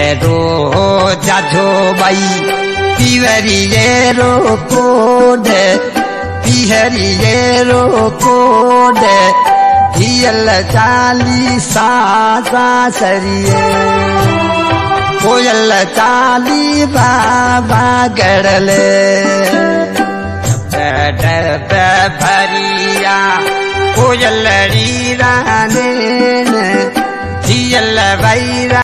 रो जाझो बाई पीवरी रो कोड पिहरी रो कोड धियल चाली सासा सरिये कोयल चाली बाबा गड़ले डब भरिया कोयल रीराने धियल वैरा